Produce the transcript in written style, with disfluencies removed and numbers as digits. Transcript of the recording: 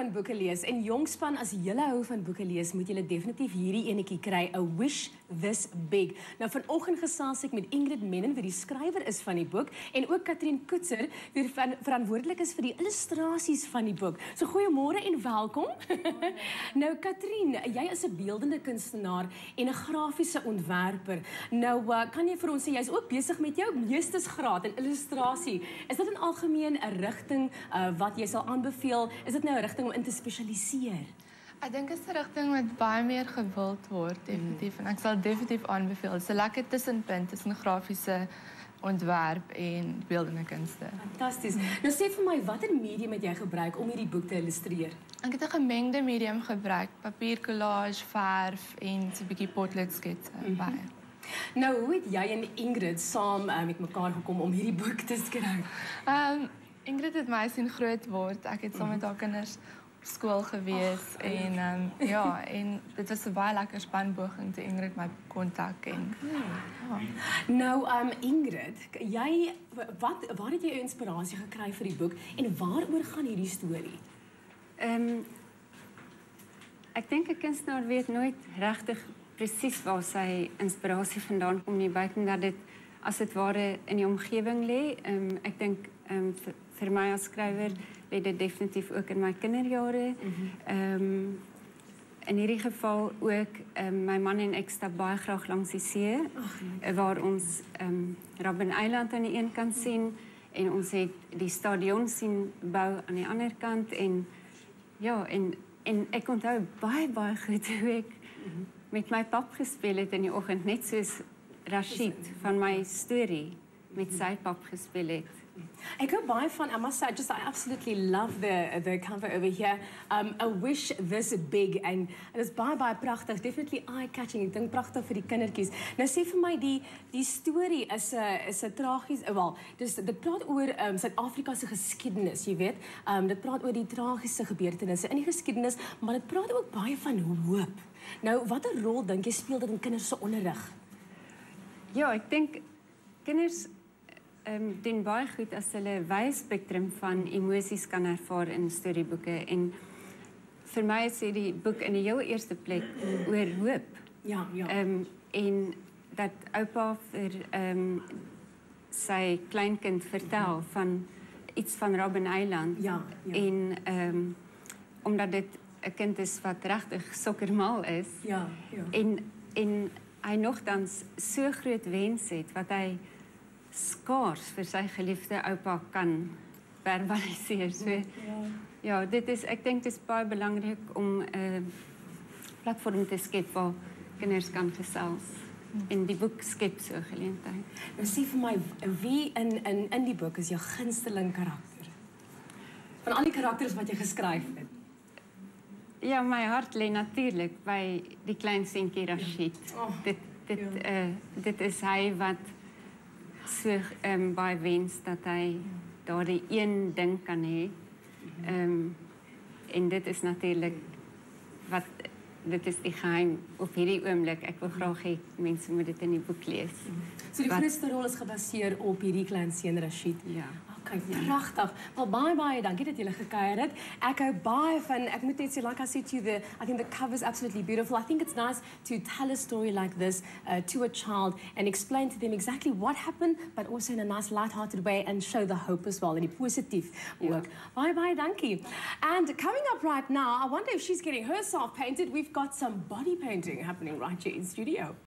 van boeke lees en Jongspan, as julle hou van boeke lees, moet julle definitief hierdie enetjie kry, A Wish This Big. Nou vanoggend gesels ek met Ingrid Mennen, wie die skrywer is van die boek, en ook Katrien Koetser, wie verantwoordelik is vir die illustrasies van die boek. So goeiemôre en welkom. Nou Katrien, jy is 'n beeldende kunstenaar en 'n grafiese ontwerper. Nou kan jy vir ons sê, jy's ook besig met jou meestersgraad in illustrasie. Is dit in algemeen 'n rigting wat jy sal aanbeveel? Is dit nou 'n rigting om in te spesialiseer? Ek dink dit is 'n rigting wat baie meer gewild word, definitief. En ek sal definitief aanbeveel. Dit is 'n lekker tussenpunt tussen grafiese ontwerp en beeldende kunste. Fantasties. Nou sê vir my, watter medium het jy gebruik om hierdie boek te illustreer? Ek het 'n gemengde medium gebruik, papier collage, verf en so 'n bietjie potlood sketse baie. Nou, hoe het jy en Ingrid saam met mekaar gekom om hierdie boek te skryf? Ingrid het my sien groot word. Ek het saam met haar kinders op skool gewees en ja, en dit was 'n baie lekker spanpoging toe Ingrid my kontak en Nou, Ingrid, waar het jy jou inspirasie gekry vir die boek en waaroor gaan hierdie storie? Ek dink 'n kunstenaar weet nooit regtig presies waar sy inspirasie vandaan kom nie, buiten dat dit as dit ware in die omgewing lê. Ek dink vir my as skrywer lê dit definitief ook in my kinderjare. In hierdie geval ook my man en ek stap baie graag langs die see, waar ons Robbeneiland aan die een kant sien en ons het die stadion sien bou aan die ander kant en ja, en ek onthou baie goed hoe ek met my pap gespeel het in die oggend, net soos Rashid van my storie met sy pap gespeel het. Ek hou baie van, I must say, I absolutely love the cover over here. A Wish This Big, en dit is baie pragtig, definitely eye-catching. Ek dink pragtig vir die kindertjies. Nou sê vir my, die storie is 'n tragies, wel, dus dit praat oor Suid-Afrika se geskiedenis, jy weet. Dit praat oor die tragiese gebeurtenisse in die geskiedenis, maar dit praat ook baie van hoop. Nou, watter rol dink jy speel dit in kinders se onderrig? Ja, ek dink kinders doen baie goed as hulle 'n wye spektrum van emosies kan ervaar in storieboeke. En vir my is die boek in die heel eerste plek oor hoop. Ja. En dat oupa vir sy kleinkind vertel van iets van Robbeneiland. Ja. En omdat dit 'n kind is wat regtig sokkermal is. Ja. En hy nogtans so groot wens het wat hy skaars vir sy geliefde oupa kan verbaliseer. So, ja, ek dink dit is baie belangrik om 'n platform te skep waar kinders kan gesels. En die boek skep so 'n geleentheid. Nou sê vir my, wie in die boek is jou gunsteling karakter? Van al die karakters wat jy geskryf het. Ja, my hart lê natuurlik by die klein seentjie Rashid. Dit is hy wat so baie wens dat hy daardie een ding kan hê. En dit is natuurlik dit is die geheim op hierdie oomblik. Ek wil graag hê mense moet dit in die boek lees. So die grootste rol is gebaseer op hierdie klein seun Rashid. Ja. Okay, pragtig. Wel baie dankie dat julle gekuier het. Ek hou baie van, ek moet net sê, like I said to you, I think the cover is absolutely beautiful. I think it's nice to tell a story like this to a child and explain to them exactly what happened, but also in a nice light-hearted way and show the hope as well, in die positief ook. Baie dankie. And coming up right now, I wonder if she's getting herself painted. We've got some body painting happening right here in studio.